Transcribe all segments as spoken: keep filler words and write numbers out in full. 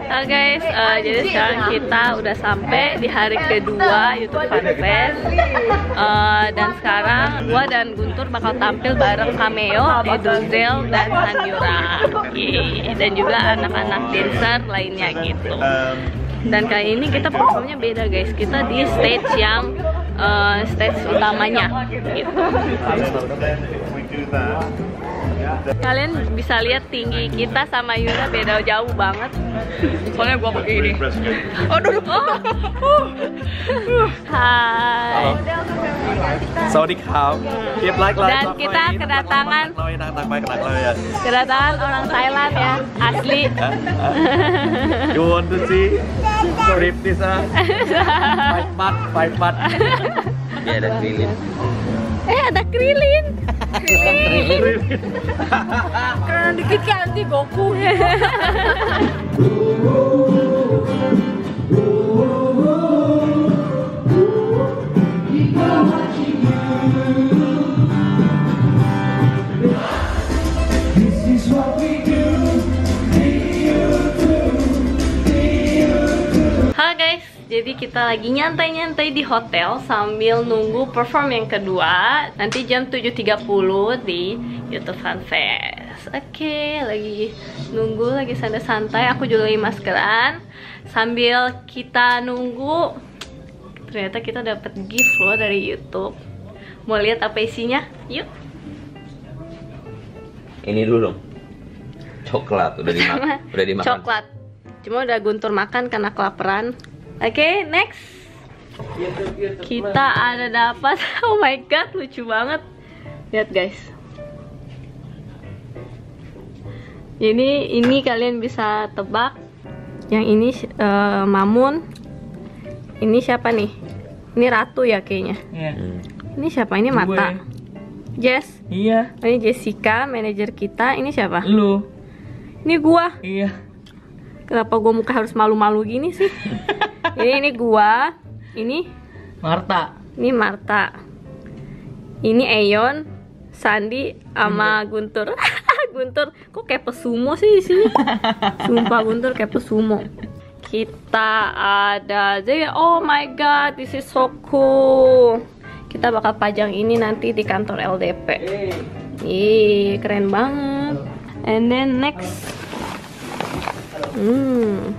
Halo guys, uh, jadi sekarang kita udah sampai di hari kedua YouTube Fun Fest, uh, dan sekarang gua dan Guntur bakal tampil bareng cameo di Duzel dan Hanyura, Yeay. Dan juga anak-anak dancer lainnya gitu. Dan kali ini kita performnya beda guys, kita di stage yang uh, stage utamanya gitu. Kalian bisa lihat tinggi kita sama Yura beda jauh banget. Soalnya gua pakai ini. Aduh. Oh. Hai. Sawadee krap. Keep like like. Dan kita kedatangan kedatangan orang Thailand ya, asli. You want to see striptease ah? Five mat, five mat. Ya ada krilin. Eh ada krilin. Krilin. Karena dikit ganti Goku. Halo guys, jadi kita lagi nyantai-nyantai di hotel sambil nunggu perform yang kedua. Nanti jam tujuh tiga puluh di YouTube Fun Fest. Oke, lagi nunggu, lagi santai-santai. Aku juga lagi maskeran. Sambil kita nunggu, ternyata kita dapat gift loh dari YouTube. Mau lihat apa isinya? Yuk. Ini dulu. Coklat udah dimakan. Udah dimakan. Coklat. Cuma udah Guntur makan karena kelaparan. Oke, okay, next. Kita ada dapat. Oh my god, lucu banget. Lihat guys. Ini ini kalian bisa tebak. Yang ini uh, Mamun. Ini siapa nih? Ini Ratu ya kayaknya. Iya. Hmm. Ini siapa? Ini Mata. Jess. Iya. Ini Jessica, manajer kita. Ini siapa? Lu. Ini gua. Iya. Kenapa gua muka harus malu-malu gini sih? Ini ini gua. Ini Marta. Ini Marta. Ini Aeon, Sandi, sama Guntur. Guntur, kok kayak pesumo sih di sini? Sumpah Guntur kayak pesumo. Kita ada Zaya. Oh my god, this is so cool. Kita bakal pajang ini nanti di kantor L D P. Ih, keren banget. And then next. Hmm.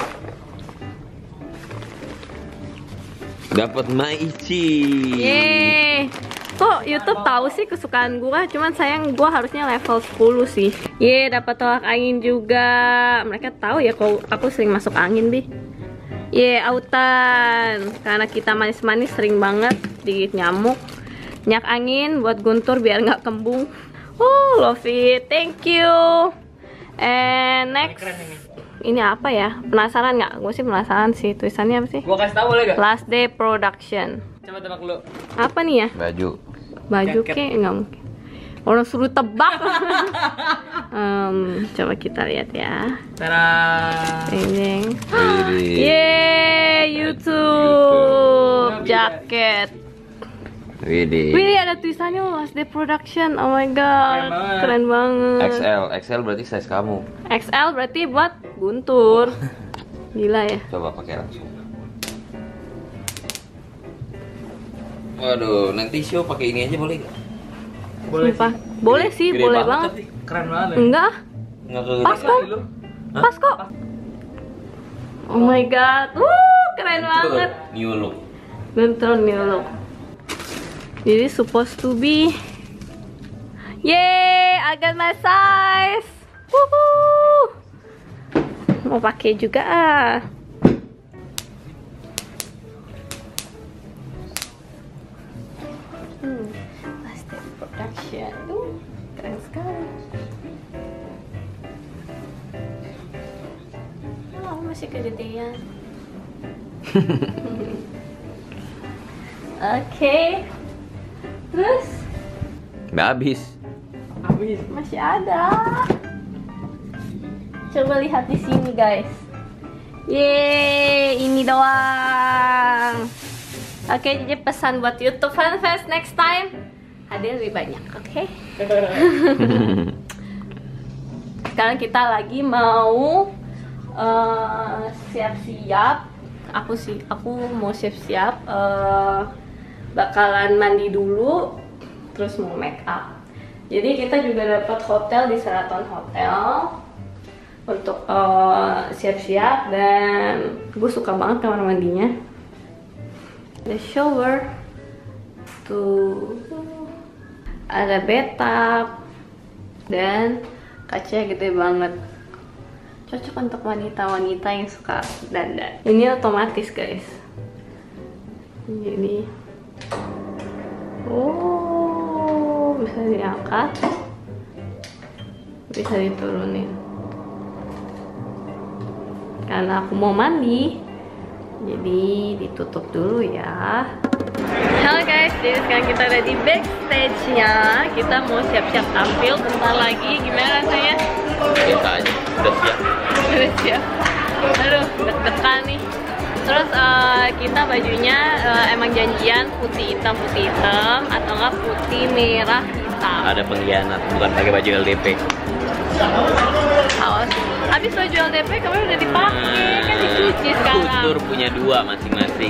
Dapat Maichi. Yeay. Kok YouTube tahu sih kesukaan gua? Cuman sayang gua harusnya level sepuluh sih. Yeay, dapat tolak angin juga. Mereka tahu ya kalau aku sering masuk angin, Bi. Yeay, autan. Karena kita manis-manis sering banget digigit nyamuk. Minyak angin buat Guntur biar nggak kembung. Oh, love it. Thank you. And next. Ini apa ya? Penasaran nggak? Gue sih penasaran sih. Tulisannya apa sih? Gua kasih tahu boleh gak? Last Day Production. Coba tebak lu. Apa nih ya? Baju. Baju Jaket. kek? Nggak mungkin. Orang suruh tebak. um, coba kita lihat ya. Tara. Deng. Widih. Yeay, YouTube jaket. Widih. Wih, ada tulisannya Last Day Production. Oh my god, keren banget. X L, X L berarti size kamu. X L berarti buat Guntur. Gila ya. Coba pakai langsung. Waduh, nanti show pakai ini aja boleh gak? Boleh Sumpah. sih. Boleh sih, Gede boleh banget banget. tapi. Keren banget. ya. Enggak, Nggak ke pas kok. Lu. Hah? Pas kok. Oh my god. Wuh, keren banget. New look. Guntur new look. Jadi supposed to be. Yeay, I got my size. Woohoo. Mau pakai juga ah. Hmm, Last Day Production. Tuh, keren sekali. Oh, masih kegedean. Oke. Terus Nggak habis. Habis. masih ada. Coba lihat di sini, guys. Yeay, ini doang. Oke, jadi pesan buat YouTube Fun Fest next time hadiah lebih banyak, oke? Sekarang kita lagi mau eh, siap-siap. Aku sih, aku mau siap-siap. eh, bakalan mandi dulu, terus mau make up. Jadi kita juga dapat hotel di Sheraton Hotel untuk eh, siap-siap, dan gue suka banget kamar mandinya. Ada shower, tuh ada bathtub, dan kacanya gede banget. Cocok untuk wanita-wanita yang suka dandan. Ini otomatis guys. Jadi, oh, bisa diangkat, bisa diturunin. Karena aku mau mandi, jadi ditutup dulu ya. Halo guys, jadi sekarang kita ada di backstage-nya. Kita mau siap-siap tampil bentar lagi. Gimana rasanya? Biasa aja, udah siap. Udah siap. Aduh, deg-degan nih. Terus uh, kita bajunya uh, emang janjian putih hitam putih hitam atau enggak putih merah hitam. Ada pengkhianat, bukan pakai baju L D P. Awas. Habis baju L D P kemarin udah dipakai, kan dicuci sekarang. Kultur punya dua masing-masing.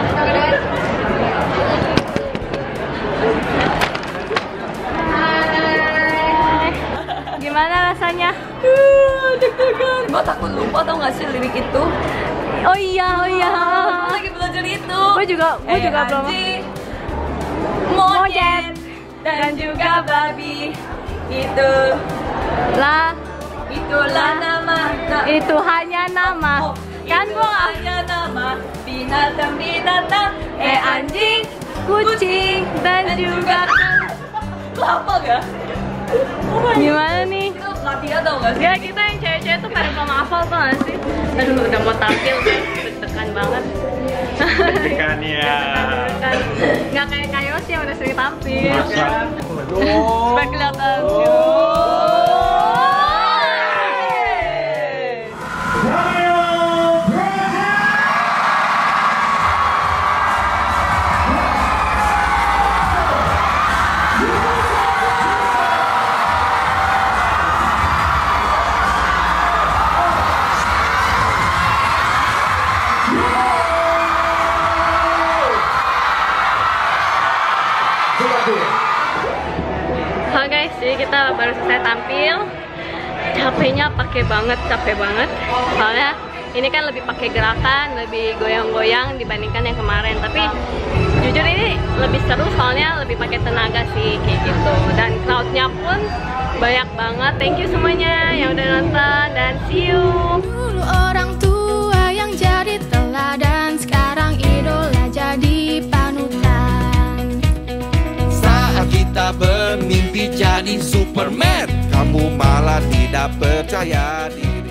Gimana rasanya? Deg-degan, gue takut lupa tau gak sih lirik itu. Oh iya, oh iya. Gue lagi belajar itu. Gue juga, gue Eh, juga belum. anjing, monyet dan juga babi. Itu Lah, itulah nama. Nah, itu hanya nama. oh, Kan itu gua hanya nama binatang-binatang. Eh anjing, kucing dan juga lu apa gak? gimana nih? Itu latihan tau gak sih? Ya kita yang cewek-cewek tuh pada belum hafal tuh gak sih? Aduh udah mau tampil guys, deg-degan banget. Deg-degan ya. Deg-degan. Nggak kayak Kayos yang udah sering tampil. Masa? Supaya kelihatan. Halo guys, jadi kita baru selesai tampil. Capeknya pakai banget, capek banget. Soalnya ini kan lebih pakai gerakan, lebih goyang-goyang dibandingkan yang kemarin. Tapi jujur ini lebih seru soalnya lebih pakai tenaga sih kayak gitu. Dan crowdnya pun banyak banget. Thank you semuanya yang udah nonton dan see you. Dulu orang tua yang jadi teladan, sekarang idola jadi panutan. Saat kita bermimpi jadi Superman, kamu malah tidak percaya diri.